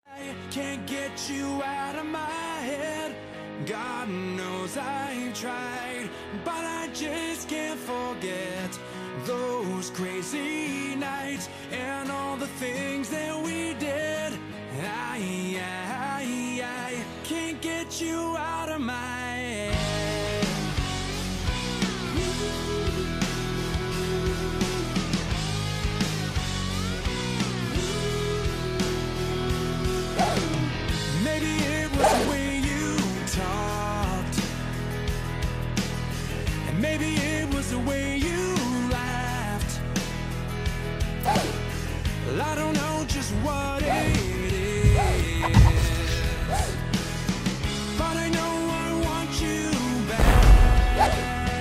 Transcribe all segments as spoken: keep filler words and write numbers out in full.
I can't get you out of my head. God knows I've tried, but I just can't forget those crazy nights and all the things that we did. I, I, I can't get you out of my head. Maybe it was the way you talked, and maybe it was the way you laughed. Well, I don't know just what it is, but I know I want you back.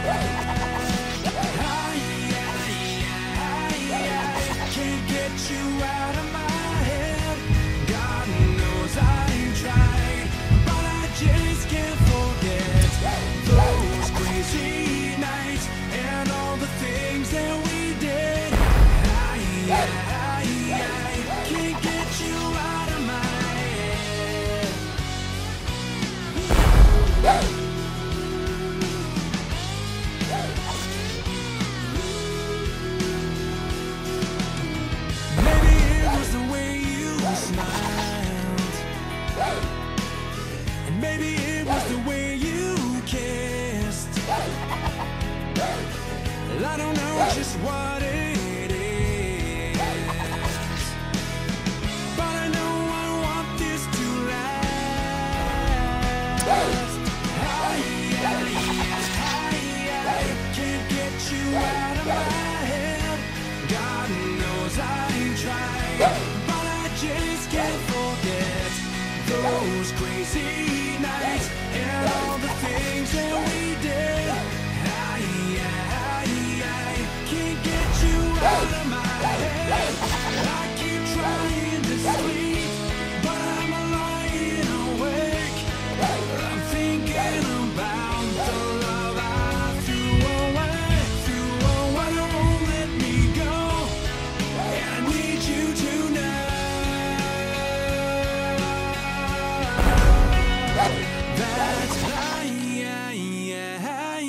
I, I, I, I can't get you out of my head. God knows I tried, but I just can't forget those crazy nights and all the things that we did. I, I, I can't get you out of my head. Maybe it was the way you smiled, and maybe it was the way you kissed. Well, I don't know just what it is, but I know I want this to last. I, I, I, I can't get you out of my head. God knows I tried, but I just can't forget those crazy nights and all the things that we did. I, I, I can't get you out of my head. I keep trying to sleep, but I'm lying awake. I'm thinking about the love I threw away, threw away. Don't let me go, and I need you to know that I, I, I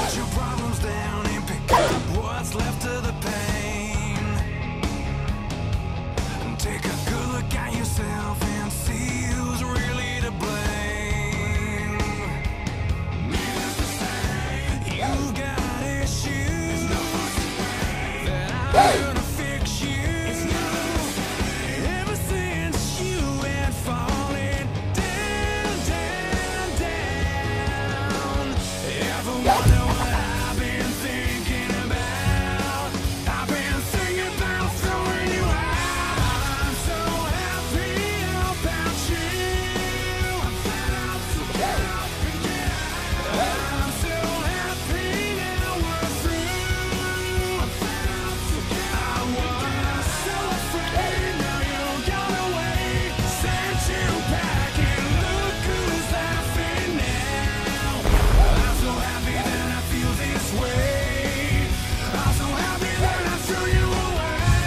Put your problems down and pick up what's left of the pain. And take a good look at yourself and see who's really to blame. Needless to say, you've got issues that I'm gonna fix you. Ever since you went falling down, down, down. Ever wonder what I've been thinking about? I've been thinking about throwing you out. I'm so happy about you. I'm fed up, fed up, yeah. I'm so happy now we're through. I'm fed up, I was so afraid, now you're gone away. Sent you back and look who's laughing now. I'm so happy that I feel this way. I'm so happy that I threw you away.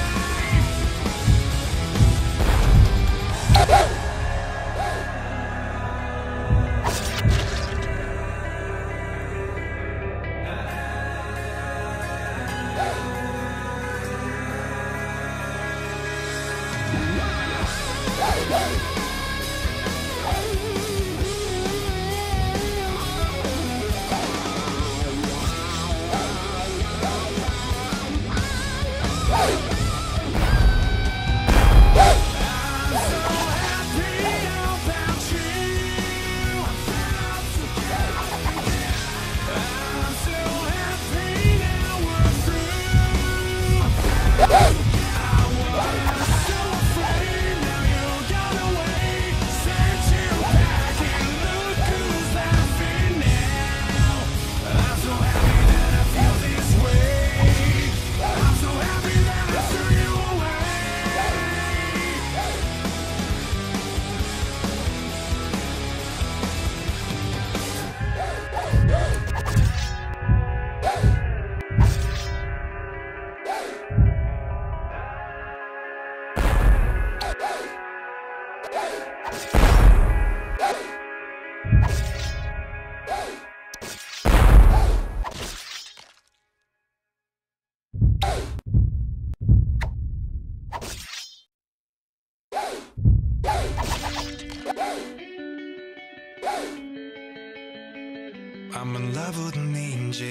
I'm in love with an angel,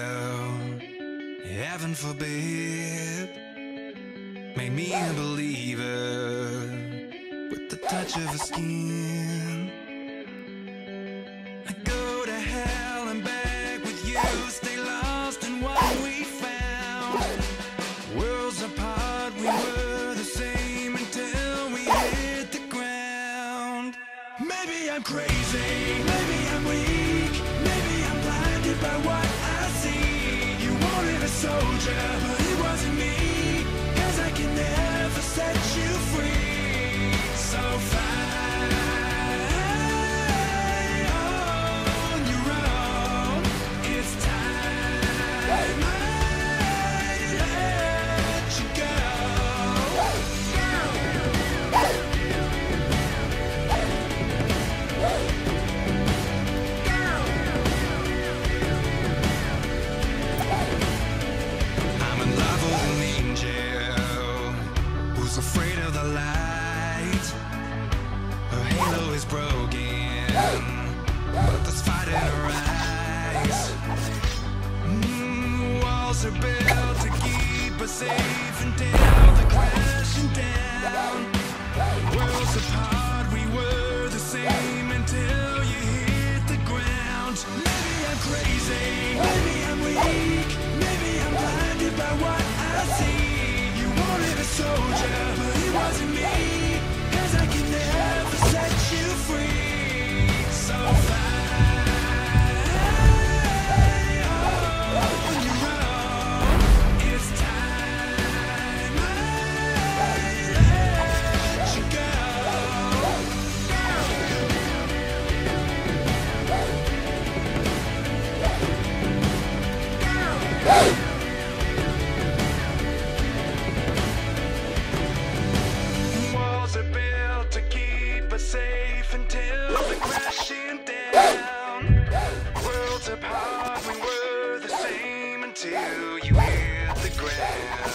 heaven forbid. Make me a believer with the touch of her skin. I go to hell and back with you, stay lost in what we found. Worlds apart, we were the same until we hit the ground. Maybe I'm crazy, maybe I'm weak, maybe I'm blinded by what I see. You wanted a soldier, but it wasn't me, 'cause I can never set you free. So fly on your own, it's time I let you go. I'm in love with an angel who's afraid of the light. Her halo is broken, but there's fight in her eyes. Mm, walls are built to keep us safe until they're crashing down. Worlds apart, we were the same until you hit the ground. Maybe I'm crazy, maybe I'm weak, maybe I'm blinded by what I see. You wanted a soldier, but it wasn't me, 'cause I can never set you free. So fly on your own, it's time I let you go. Walls are built to keep us safe until they're crashing down. Worlds apart, we were until you hit the ground.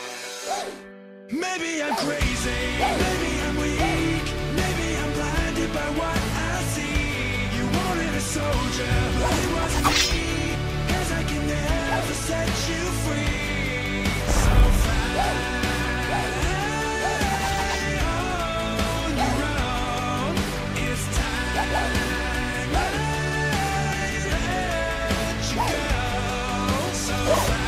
Maybe I'm crazy, maybe I'm weak, maybe I'm blinded by what I see. You wanted a soldier, but it wasn't me, 'cause I can never set you free. So fly on your own, it's time I let you go. So fly.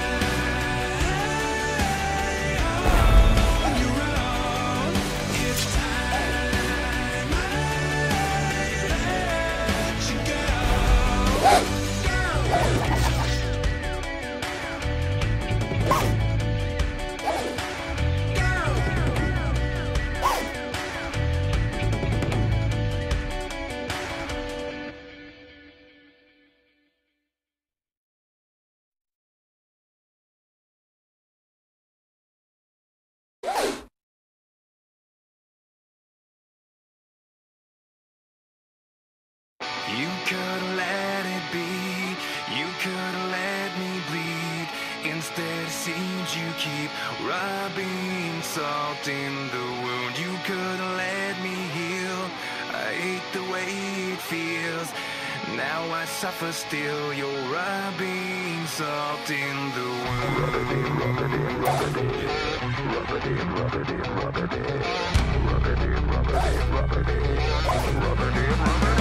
You could've let it be, you could've let me bleed. Instead it seems you keep rubbing salt in the wound. You could've let me heal, I hate the way it feels. Now I suffer still, you're rubbing salt in the wound. Rub it in, rub it in, rub it in. Rub it in, rub it in, rub it in. Rub it in, rub it in, rub it in. Rub it in, rub it in.